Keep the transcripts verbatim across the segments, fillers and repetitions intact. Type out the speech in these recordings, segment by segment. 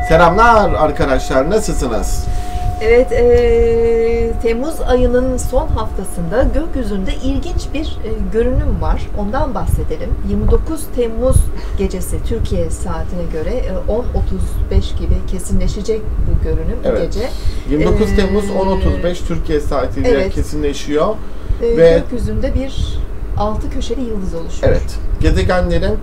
Selamlar arkadaşlar, nasılsınız? Evet, e, Temmuz ayının son haftasında gökyüzünde ilginç bir e, görünüm var. Ondan bahsedelim. yirmi dokuz Temmuz gecesi Türkiye saatine göre e, on otuz beş gibi kesinleşecek bu görünüm bu Evet. gece. yirmi dokuz Ee, Temmuz on otuz beş Türkiye saatiyle evet. kesinleşiyor. E, Ve gökyüzünde bir altı köşeli yıldız oluşuyor. evet, gezegenlerin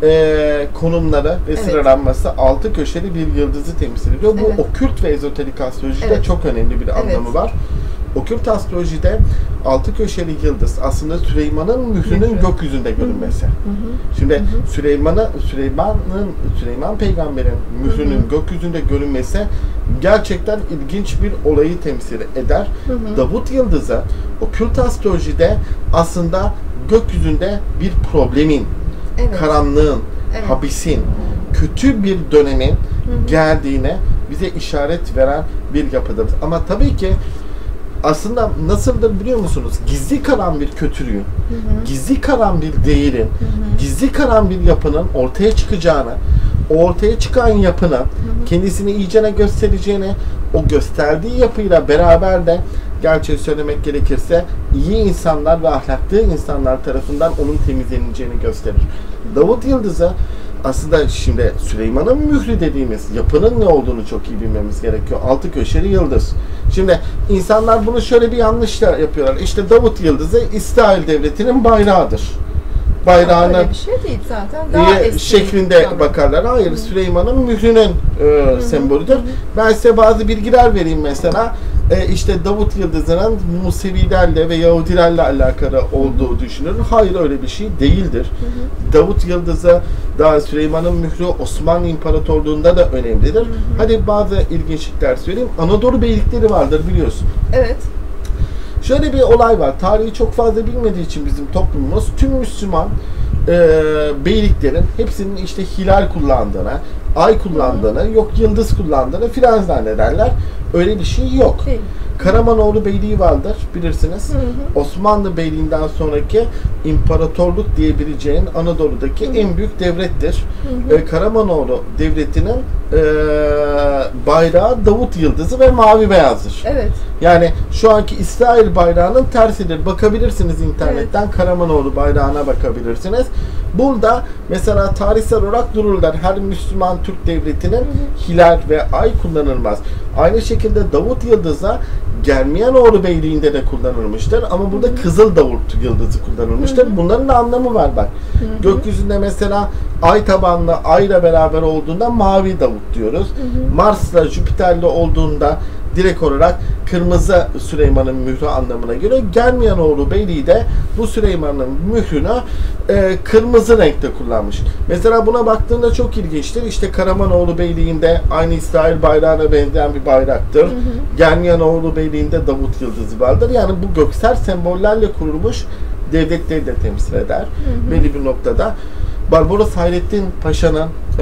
e, konumları ve Evet. sıralanması altı köşeli bir yıldızı temsil ediyor. Bu Evet. okült ve ezoterik astrolojide Evet. çok önemli bir anlamı Evet. var. Okült astrolojide altı köşeli yıldız aslında Süleyman'ın mührünün Mührü. gökyüzünde görünmesi. Hı hı. Şimdi Hı hı. Süleyman'ı Süleyman'ın Süleyman peygamberin mührünün Hı hı. gökyüzünde görünmesi gerçekten ilginç bir olayı temsil eder. Hı hı. Davut yıldızı okült astrolojide aslında gökyüzünde bir problemin, Evet. karanlığın, Evet. habisin, kötü bir dönemin Hı hı. geldiğine bize işaret veren bir yapıdır. Ama tabii ki aslında nasıldır biliyor musunuz? Gizli kalan bir kötülüğün, Hı hı. gizli kalan bir değerin, Hı hı. gizli kalan bir yapının ortaya çıkacağını, o ortaya çıkan yapının Hı hı. kendisini iyicene göstereceğini, o gösterdiği yapıyla beraber de gerçeği söylemek gerekirse iyi insanlar ve ahlaklı insanlar tarafından onun temizleneceğini gösterir. Davut yıldızı aslında şimdi Süleyman'ın mührü dediğimiz yapının ne olduğunu çok iyi bilmemiz gerekiyor. Altı köşeli yıldız. Şimdi insanlar bunu şöyle bir yanlışla yapıyorlar. İşte Davut yıldızı İsrail devletinin bayrağıdır. Bayrağına Öyle bir şey değil zaten. Daha e, eski şeklinde sanırım. bakarlar. Hayır, Hı. Süleyman'ın mührünün e, Hı. sembolüdür. Hı. Ben size bazı bilgiler vereyim mesela. E, işte Davut yıldızının Musevilerle ve Yahudilerle alakalı olduğu düşünülür. Hayır, öyle bir şey değildir. Hı hı. Davut yıldızı daha Süleyman'ın mührü Osmanlı İmparatorluğu'nda da önemlidir. Hı hı. Hadi bazı ilginçlikler söyleyeyim. Anadolu beylikleri vardır biliyorsun. Evet. Şöyle bir olay var. Tarihi çok fazla bilmediği için bizim toplumumuz tüm Müslüman e, beyliklerin hepsinin işte hilal kullandığını, ay kullandığını, Hı. yok yıldız kullandığını filan zannederler. Öyle bir şey yok. Değil. Karamanoğlu Beyliği vardır bilirsiniz. Hı hı. Osmanlı Beyliği'nden sonraki imparatorluk diyebileceğin Anadolu'daki Hı hı. en büyük devlettir. Hı hı. E, Karamanoğlu Devleti'nin e, bayrağı Davut Yıldızı ve mavi beyazdır. Evet. Yani şu anki İsrail bayrağının tersidir. Bakabilirsiniz internetten. Evet. Karamanoğlu bayrağına bakabilirsiniz. Burada mesela tarihsel olarak dururlar. Her Müslüman Türk devletinin hı hı. hilal ve ay kullanılmaz. Aynı şekilde Davut Yıldızı Germiyanoğlu Beyliği'nde de kullanılmıştır. Ama burada hı hı. Kızıl Davut Yıldızı kullanılmıştır. Hı hı. Bunların da anlamı var bak. Hı hı. Gökyüzünde mesela ay tabanlı ayla beraber olduğunda mavi Davut diyoruz. Hı hı. Mars'la Jüpiter'le olduğunda direkt olarak kırmızı Süleyman'ın mührü anlamına geliyor. Germiyanoğlu Beyliği de bu Süleyman'ın mührünü e, kırmızı renkte kullanmış. Mesela buna baktığında çok ilginçtir. İşte Karamanoğlu Beyliği'nde aynı İsrail bayrağına benzeyen bir bayraktır. Hı hı. Germiyanoğlu Beyliği'nde Davut Yıldızı vardır. Yani bu göksel sembollerle kurulmuş devletleri de temsil eder. Hı hı. Belli bir noktada. Barbaros Hayrettin Paşa'nın e,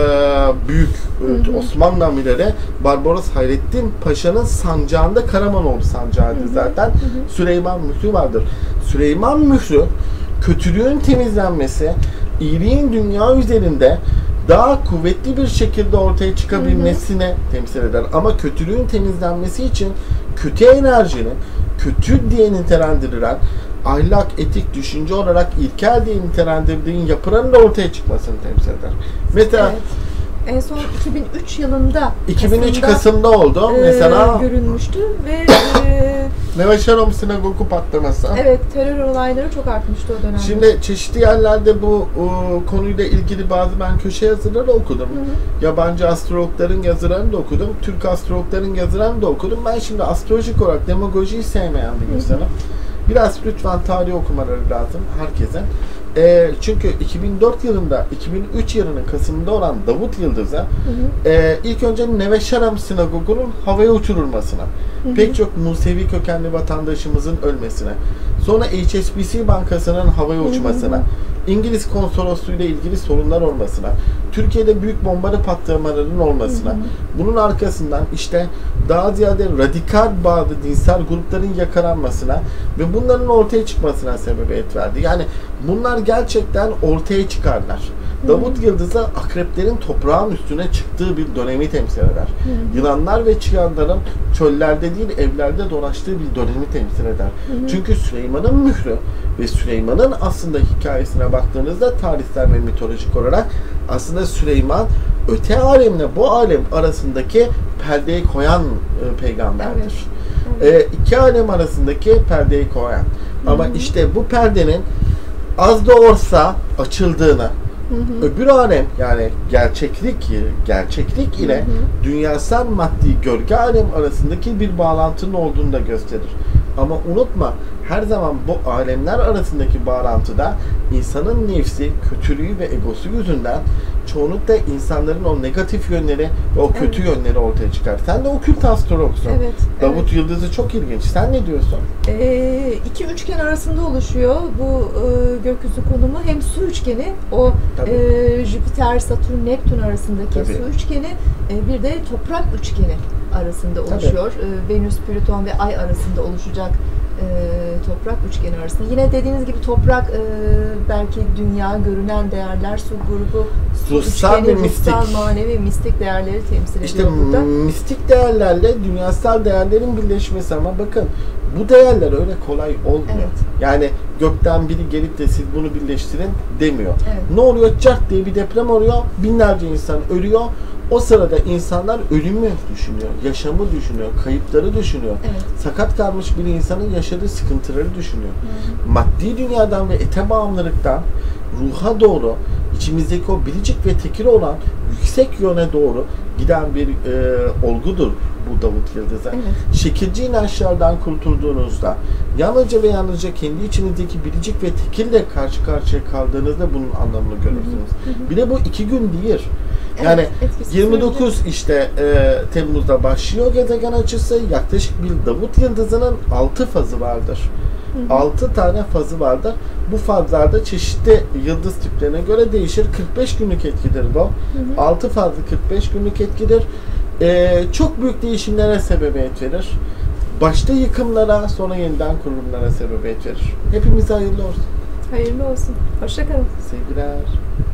büyük e, hı hı. Osmanlı amirleri Barbaros Hayrettin Paşa'nın sancağında Karamanoğlu sancağıdır hı hı. zaten. Hı hı. Süleyman mührü vardır. Süleyman mührü kötülüğün temizlenmesi, iyiliğin dünya üzerinde daha kuvvetli bir şekilde ortaya çıkabilmesine hı hı. temsil eder. Ama kötülüğün temizlenmesi için kötü enerjinin, kötü diye nitelendirilen ahlak, etik, düşünce olarak ilkel diye nitelendirdiğin yapıların da ortaya çıkmasını temsil eder. Mesela evet. En son iki bin üç yılında iki bin üç Kasım'da, Kasım'da oldu. E, mesela görünmüştü ve e, Nevaşerom sinagogu patlaması. Evet, terör olayları çok artmıştı o dönemde. Şimdi çeşitli yerlerde bu o, konuyla ilgili bazı ben köşe yazıları okudum. Hı hı. Yabancı astrologların yazılarını da okudum. Türk astrologların yazılarını da okudum. Ben şimdi astrolojik olarak demagojiyi sevmeyen bir insanım. Biraz lütfen tarih okumaları lazım herkese. E, çünkü iki bin dört yılında, iki bin üç yılının Kasım'da olan Davut Yıldızı hı hı. E, ilk önce Neveşaram Sinagogu'nun havaya uçurulmasına, hı hı. pek çok Musevi kökenli vatandaşımızın ölmesine, sonra H S B C Bankası'nın havaya uçmasına, hı hı. İngiliz konsolosluğuyla ilgili sorunlar olmasına, Türkiye'de büyük bombarı patlamalarının olmasına, hı hı. bunun arkasından işte daha ziyade radikal bazı dinsel grupların yakalanmasına ve bunların ortaya çıkmasına sebebiyet verdi. Yani bunlar gerçekten ortaya çıkarlar. Davut Yıldızı akreplerin toprağın üstüne çıktığı bir dönemi temsil eder. Hı. Yılanlar ve çıyanların çöllerde değil evlerde dolaştığı bir dönemi temsil eder. Hı. Çünkü Süleyman'ın mührü ve Süleyman'ın aslında hikayesine baktığınızda tarihsel ve mitolojik olarak aslında Süleyman öte alemle bu alem arasındaki perdeyi koyan e, peygamberdir. Evet. Evet. E, iki alem arasındaki perdeyi koyan. Hı. Ama işte bu perdenin az da olsa açıldığını, Hı hı. öbür alem yani gerçeklik gerçeklik ile Hı hı. dünyasal maddi gölge alem arasındaki bir bağlantının olduğunu da gösterir. Ama unutma, her zaman bu alemler arasındaki bağlantıda insanın nefsi, kötülüğü ve egosu yüzünden çoğunlukla insanların o negatif yönleri ve o kötü Evet. yönleri ortaya çıkar. Sen de okült astrologsun. Evet, Davut evet. Yıldızı çok ilginç. Sen ne diyorsun? Ee, iki üçgen arasında oluşuyor bu e, gökyüzü konumu. Hem su üçgeni, o Tabii. e, Jüpiter, Satürn, Neptün arasındaki Tabii. su üçgeni, e, bir de toprak üçgeni arasında Tabii. oluşuyor. E, Venüs, Plüton ve Ay arasında oluşacak e, toprak üçgeni arasında. Yine dediğiniz gibi toprak e, belki dünya, görünen değerler, su grubu, su Ruhsal üçgeni, ve mistik. ruhsal, manevi, mistik değerleri temsil İşte ediyor burada. mistik değerlerle dünyasal değerlerin birleşmesi, ama bakın bu değerler öyle kolay olmuyor. Evet. Yani gökten biri gelip de siz bunu birleştirin demiyor. Evet. Ne oluyor? Cart diye bir deprem oluyor. Binlerce insan ölüyor. O sırada insanlar ölümü düşünüyor, yaşamı düşünüyor, kayıpları düşünüyor. Evet. Sakat kalmış bir insanın yaşadığı sıkıntıları düşünüyor. Hı. Maddi dünyadan ve ete bağımlılıktan ruha doğru, içimizdeki o biricik ve tekil olan yüksek yöne doğru giden bir e, olgudur bu Davut Yıldızı. Evet. Şekilci inançlardan kurtulduğunuzda, yalnızca ve yalnızca kendi içinizdeki biricik ve tekille karşı karşıya kaldığınızda bunun anlamını görürsünüz. Hı hı. Bir de bu iki gün değil. Yani Evet, etkisi yirmi sürecek. dokuz işte e, Temmuz'da başlıyor gezegen açısı. Yaklaşık bir Davut Yıldızı'nın altı fazı vardır. Hı hı. altı tane fazı vardır. Bu fazlarda çeşitli yıldız tiplerine göre değişir. kırk beş günlük etkidir bu. Hı hı. altı fazlı kırk beş günlük etkidir. Ee, çok büyük değişimlere sebebiyet verir. Başta yıkımlara, sonra yeniden kurulumlara sebebiyet verir. Hepimize hayırlı olsun. Hayırlı olsun. Hoşça kalın. Sevgiler.